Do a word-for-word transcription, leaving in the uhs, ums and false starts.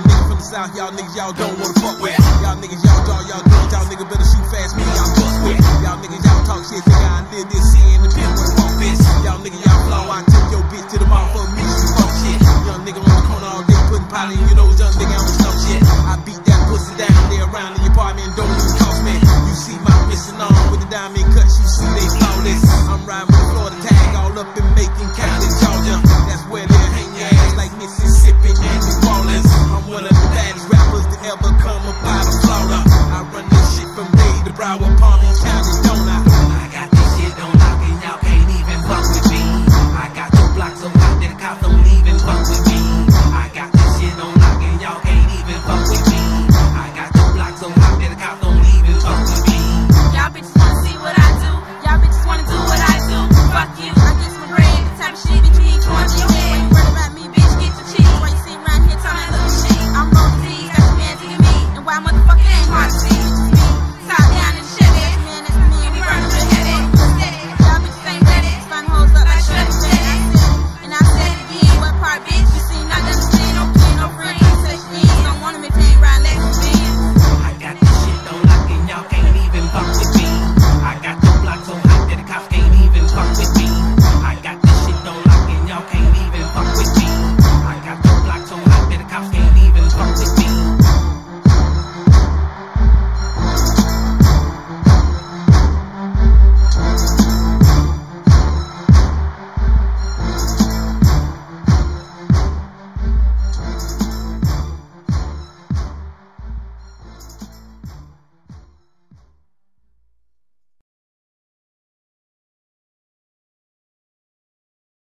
niggas from the south, y'all niggas y'all don't wanna fuck with. Y'all niggas y'all dog, y'all guns, y'all niggas better shoot fast, me y'all bust with. Y'all niggas y'all talk shit, think I live this shit in the pen with a fuck bitch. Y'all niggas y'all flow, I took your bitch to the mouth for me, some fuck shit. Young nigga on the corner all day putting powder in your nose, young nigga on some shit. I beat that pussy down there around in your apartment door.